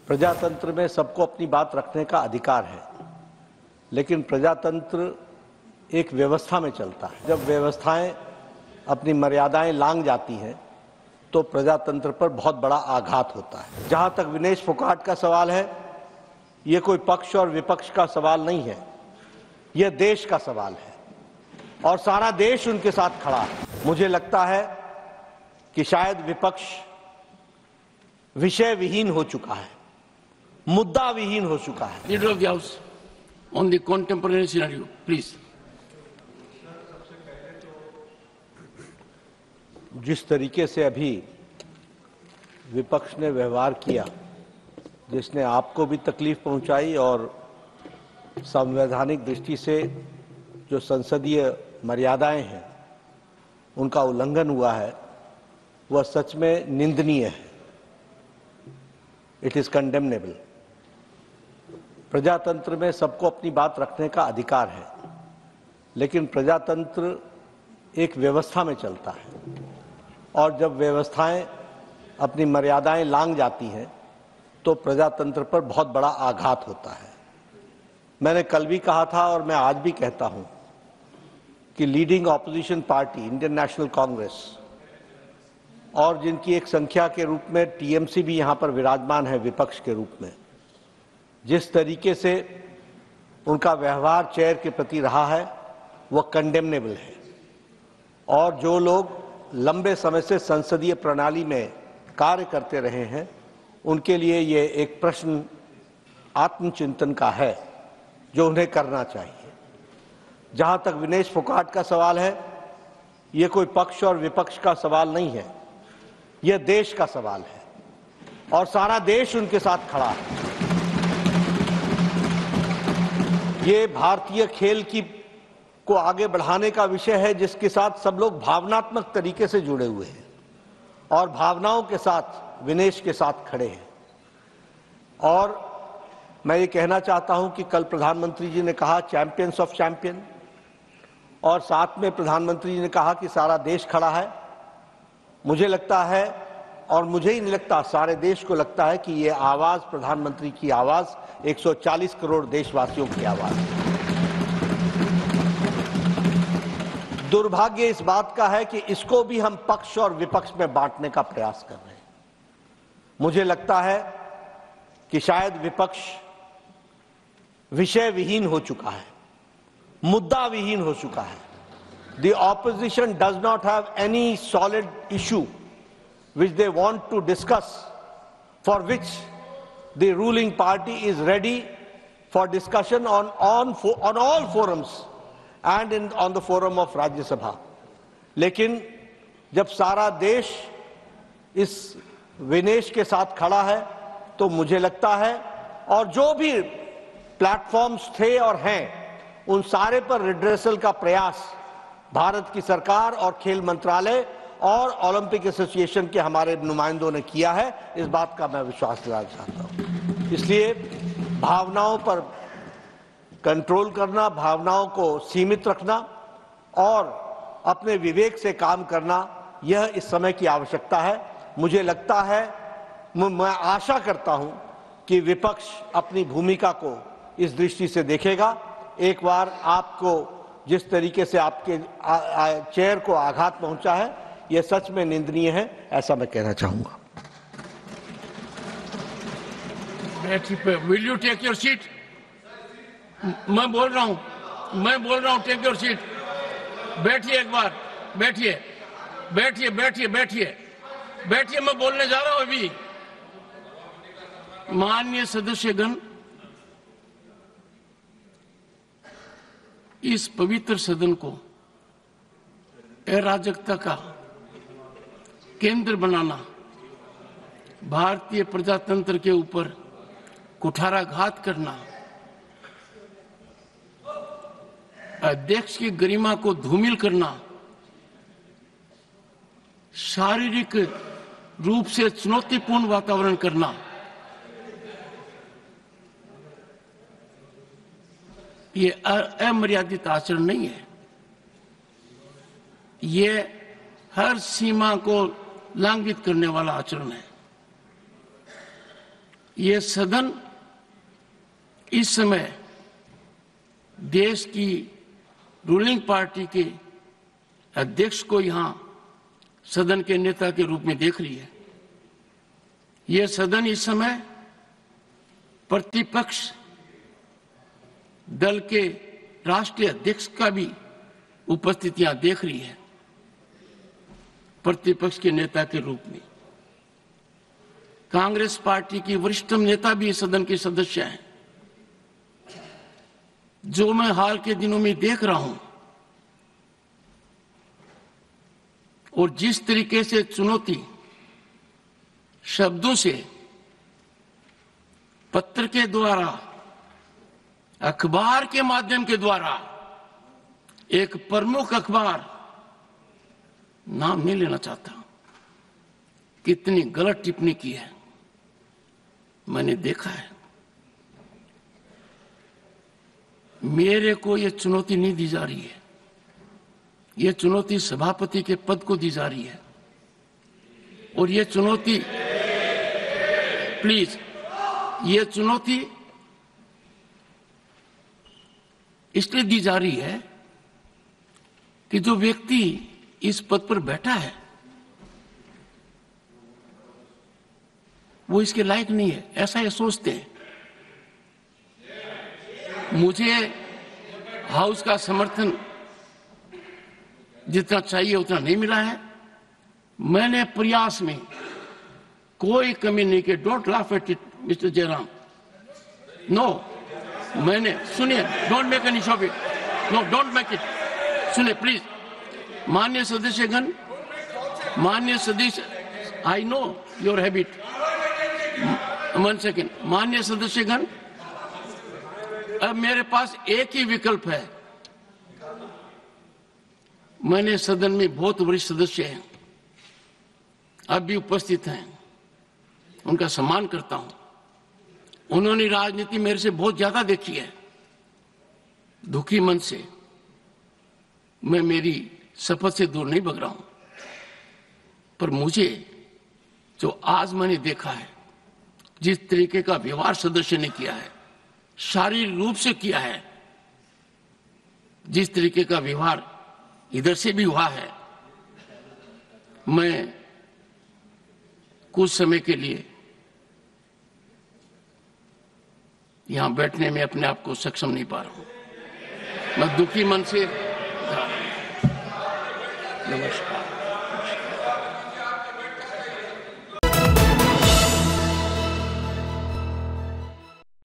प्रजातंत्र में सबको अपनी बात रखने का अधिकार है, लेकिन प्रजातंत्र एक व्यवस्था में चलता है। जब व्यवस्थाएं अपनी मर्यादाएं लांघ जाती हैं तो प्रजातंत्र पर बहुत बड़ा आघात होता है। जहां तक विनेश फोगाट का सवाल है, ये कोई पक्ष और विपक्ष का सवाल नहीं है, यह देश का सवाल है और सारा देश उनके साथ खड़ा है। मुझे लगता है कि शायद विपक्ष विषय विहीन हो चुका है, मुद्दा विहीन हो चुका है। Leader of the house on the contemporary scenario, please. जिस तरीके से अभी विपक्ष ने व्यवहार किया, जिसने आपको भी तकलीफ पहुंचाई और संवैधानिक दृष्टि से जो संसदीय मर्यादाएं हैं उनका उल्लंघन हुआ है, वह सच में निंदनीय है। It is condemnable. प्रजातंत्र में सबको अपनी बात रखने का अधिकार है, लेकिन प्रजातंत्र एक व्यवस्था में चलता है और जब व्यवस्थाएं अपनी मर्यादाएं लांघ जाती हैं तो प्रजातंत्र पर बहुत बड़ा आघात होता है। मैंने कल भी कहा था और मैं आज भी कहता हूं कि leading opposition party Indian National Congress और जिनकी एक संख्या के रूप में टीएमसी भी यहां पर विराजमान है विपक्ष के रूप में, जिस तरीके से उनका व्यवहार चेयर के प्रति रहा है वह कंडेमनेबल है। और जो लोग लंबे समय से संसदीय प्रणाली में कार्य करते रहे हैं उनके लिए ये एक प्रश्न आत्मचिंतन का है जो उन्हें करना चाहिए। जहां तक विनेश फोगाट का सवाल है, ये कोई पक्ष और विपक्ष का सवाल नहीं है, यह देश का सवाल है और सारा देश उनके साथ खड़ा है। ये भारतीय खेल को आगे बढ़ाने का विषय है जिसके साथ सब लोग भावनात्मक तरीके से जुड़े हुए हैं और भावनाओं के साथ विनेश के साथ खड़े हैं। और मैं ये कहना चाहता हूं कि कल प्रधानमंत्री जी ने कहा चैंपियंस ऑफ चैंपियन, और साथ में प्रधानमंत्री जी ने कहा कि सारा देश खड़ा है। मुझे लगता है, और मुझे ही नहीं लगता, सारे देश को लगता है कि ये आवाज प्रधानमंत्री की आवाज 140 करोड़ देशवासियों की आवाज है। दुर्भाग्य इस बात का है कि इसको भी हम पक्ष और विपक्ष में बांटने का प्रयास कर रहे हैं। मुझे लगता है कि शायद विपक्ष विषय विहीन हो चुका है, मुद्दा विहीन हो चुका है। The opposition does not have any solid issue which they want to discuss, for which the ruling party is ready for discussion on all forums and on the forum of Rajya Sabha. लेकिन जब सारा देश इस विनेश के साथ खड़ा है तो मुझे लगता है, और जो भी प्लेटफॉर्म्स थे और हैं उन सारे पर रिड्रेसल का प्रयास भारत की सरकार और खेल मंत्रालय और ओलंपिक एसोसिएशन के हमारे नुमाइंदों ने किया है। इस बात का मैं विश्वास दिलाना चाहता हूं। इसलिए भावनाओं पर कंट्रोल करना, भावनाओं को सीमित रखना और अपने विवेक से काम करना, यह इस समय की आवश्यकता है। मुझे लगता है, मैं आशा करता हूं कि विपक्ष अपनी भूमिका को इस दृष्टि से देखेगा। एक बार आपको जिस तरीके से आपके चेयर को आघात पहुंचा है, यह सच में निंदनीय है, ऐसा मैं कहना चाहूंगा। Will you take your seat? मैं बोल रहा हूं, टेक योर सीट। बैठिए, एक बार बैठिए, मैं बोलने जा रहा हूं अभी। माननीय सदस्यगण, इस पवित्र सदन को अराजकता का केंद्र बनाना, भारतीय प्रजातंत्र के ऊपर कुठाराघात करना, अध्यक्ष की गरिमा को धूमिल करना, शारीरिक रूप से चुनौतीपूर्ण वातावरण करना, ये अमर्यादित आचरण नहीं है। ये हर सीमा को लांघित करने वाला आचरण है। ये सदन इस समय देश की रूलिंग पार्टी के अध्यक्ष को यहां सदन के नेता के रूप में देख रही है। यह सदन इस समय प्रतिपक्ष दल के राष्ट्रीय अध्यक्ष का भी उपस्थितियां देख रही है, प्रतिपक्ष के नेता के रूप में। कांग्रेस पार्टी की वरिष्ठ नेता भी सदन के सदस्य हैं। जो मैं हाल के दिनों में देख रहा हूं और जिस तरीके से चुनौती शब्दों से, पत्र के द्वारा, अखबार के माध्यम के द्वारा, एक प्रमुख अखबार, नाम नहीं लेना चाहता, कितनी गलत टिप्पणी की है, मैंने देखा है। मेरे को यह चुनौती नहीं दी जा रही है, यह चुनौती सभापति के पद को दी जा रही है। और यह चुनौती, प्लीज, यह चुनौती इसलिए दी जा रही है कि जो व्यक्ति इस पद पर बैठा है वो इसके लायक नहीं है, ऐसा ये सोचते हैं। मुझे हाउस का समर्थन जितना चाहिए उतना नहीं मिला है। मैंने प्रयास में कोई कमी नहीं की। Don't laugh at it mister Jairam. No, मैंने, सुनिए, don't make any show off it, no, don't make it. सुनिए प्लीज, माननीय सदस्यगण, माननीय सदस्य, I know your habit, 1 second. माननीय सदस्यगण, अब मेरे पास एक ही विकल्प है। मैंने सदन में बहुत वरिष्ठ सदस्य हैं, अब भी उपस्थित हैं, उनका सम्मान करता हूं। उन्होंने राजनीति मेरे से बहुत ज्यादा देखी है। दुखी मन से मैं मेरी शपथ से दूर नहीं भग रहा हूं, पर मुझे जो आज मैंने देखा है, जिस तरीके का व्यवहार सदस्य ने किया है, शारीरिक रूप से किया है, जिस तरीके का व्यवहार इधर से भी हुआ है, मैं कुछ समय के लिए यहां बैठने में अपने आप को सक्षम नहीं पा रहा हूं। मैं दुखी मन से, नमस्कार।